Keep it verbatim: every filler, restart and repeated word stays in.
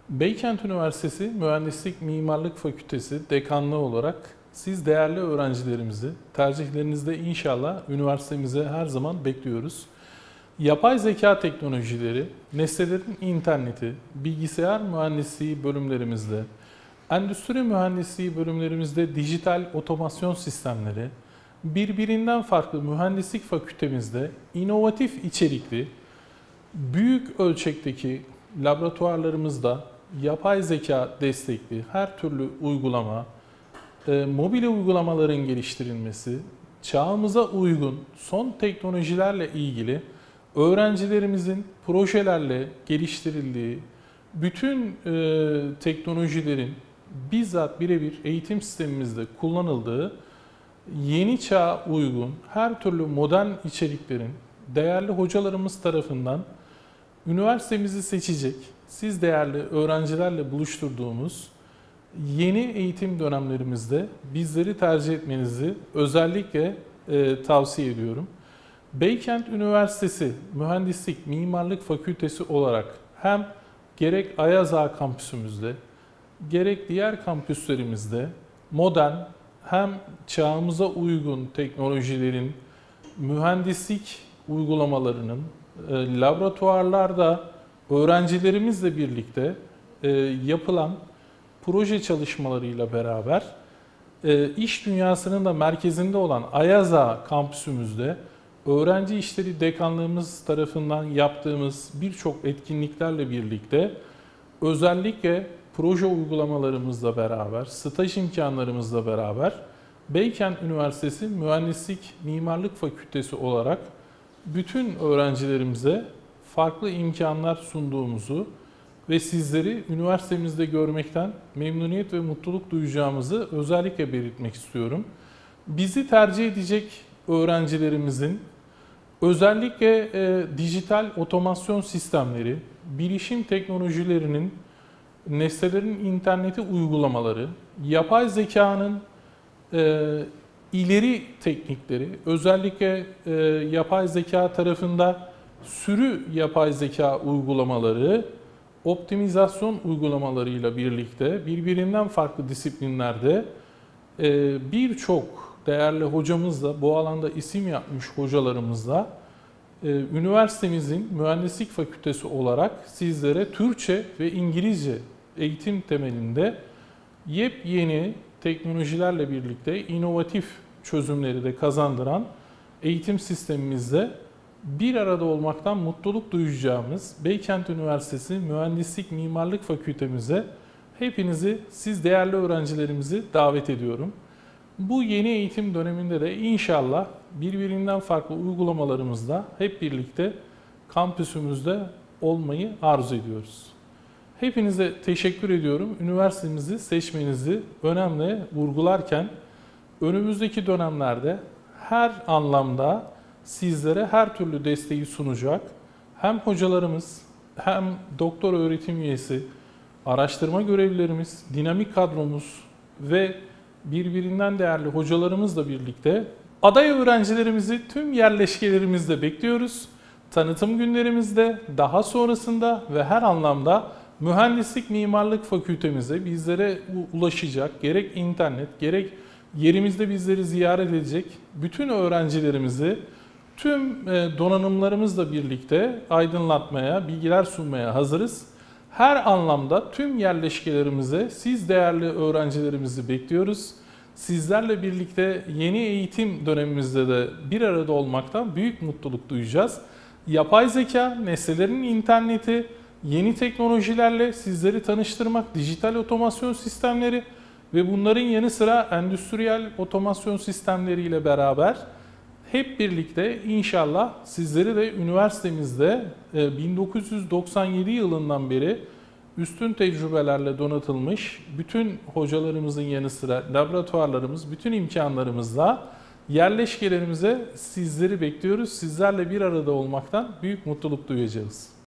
Beykent Üniversitesi Mühendislik Mimarlık Fakültesi Dekanlığı olarak siz değerli öğrencilerimizi tercihlerinizde inşallah üniversitemize her zaman bekliyoruz. Yapay zeka teknolojileri, nesnelerin interneti, bilgisayar mühendisliği bölümlerimizde, endüstri mühendisliği bölümlerimizde dijital otomasyon sistemleri, birbirinden farklı mühendislik fakültemizde inovatif içerikli, büyük ölçekteki laboratuvarlarımızda yapay zeka destekli her türlü uygulama, e, mobil uygulamaların geliştirilmesi, çağımıza uygun son teknolojilerle ilgili öğrencilerimizin projelerle geliştirildiği, bütün e, teknolojilerin bizzat birebir eğitim sistemimizde kullanıldığı, yeni çağa uygun her türlü modern içeriklerin değerli hocalarımız tarafından üniversitemizi seçecek, siz değerli öğrencilerle buluşturduğumuz yeni eğitim dönemlerimizde bizleri tercih etmenizi özellikle e, tavsiye ediyorum. Beykent Üniversitesi Mühendislik Mimarlık Fakültesi olarak hem gerek Ayaz Ağa kampüsümüzde, gerek diğer kampüslerimizde modern, hem çağımıza uygun teknolojilerin, mühendislik uygulamalarının, e, laboratuvarlarda öğrencilerimizle birlikte e, yapılan proje çalışmalarıyla beraber e, iş dünyasının da merkezinde olan Ayaz Ağa kampüsümüzde öğrenci işleri dekanlığımız tarafından yaptığımız birçok etkinliklerle birlikte özellikle proje uygulamalarımızla beraber, staj imkanlarımızla beraber Beykent Üniversitesi Mühendislik Mimarlık Fakültesi olarak bütün öğrencilerimize farklı imkanlar sunduğumuzu ve sizleri üniversitemizde görmekten memnuniyet ve mutluluk duyacağımızı özellikle belirtmek istiyorum. Bizi tercih edecek öğrencilerimizin özellikle e, dijital otomasyon sistemleri, bilişim teknolojilerinin, nesnelerin interneti uygulamaları, yapay zekanın e, ileri teknikleri, özellikle e, yapay zeka tarafında sürü yapay zeka uygulamaları, optimizasyon uygulamalarıyla birlikte birbirinden farklı disiplinlerde e, birçok değerli hocamızla, bu alanda isim yapmış hocalarımızla e, üniversitemizin mühendislik fakültesi olarak sizlere Türkçe ve İngilizce eğitim temelinde yepyeni teknolojilerle birlikte inovatif çözümleri de kazandıran eğitim sistemimizde bir arada olmaktan mutluluk duyacağımız Beykent Üniversitesi Mühendislik Mimarlık Fakültemize hepinizi, siz değerli öğrencilerimizi davet ediyorum. Bu yeni eğitim döneminde de inşallah birbirinden farklı uygulamalarımızla hep birlikte kampüsümüzde olmayı arzu ediyoruz. Hepinize teşekkür ediyorum. Üniversitemizi seçmenizi önemli vurgularken önümüzdeki dönemlerde her anlamda sizlere her türlü desteği sunacak hem hocalarımız hem doktor öğretim üyesi, araştırma görevlilerimiz, dinamik kadromuz ve birbirinden değerli hocalarımızla birlikte aday öğrencilerimizi tüm yerleşkelerimizde bekliyoruz. Tanıtım günlerimizde, daha sonrasında ve her anlamda Mühendislik Mimarlık Fakültemize bizlere ulaşacak, gerek internet, gerek yerimizde bizleri ziyaret edecek bütün öğrencilerimizi tüm donanımlarımızla birlikte aydınlatmaya, bilgiler sunmaya hazırız. Her anlamda tüm yerleşkelerimize siz değerli öğrencilerimizi bekliyoruz. Sizlerle birlikte yeni eğitim dönemimizde de bir arada olmaktan büyük mutluluk duyacağız. Yapay zeka, nesnelerin interneti, yeni teknolojilerle sizleri tanıştırmak, dijital otomasyon sistemleri ve bunların yanı sıra endüstriyel otomasyon sistemleriyle beraber hep birlikte inşallah sizleri de üniversitemizde bin dokuz yüz doksan yedi yılından beri üstün tecrübelerle donatılmış bütün hocalarımızın yanı sıra laboratuvarlarımız, bütün imkanlarımızla yerleşkelerimize sizleri bekliyoruz. Sizlerle bir arada olmaktan büyük mutluluk duyacağız.